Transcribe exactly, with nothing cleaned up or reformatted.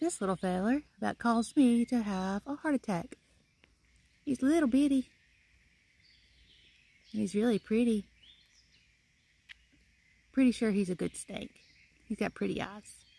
this little feller that caused me to have a heart attack. He's little bitty. He's really pretty. Pretty sure he's a good steak. He's got pretty eyes.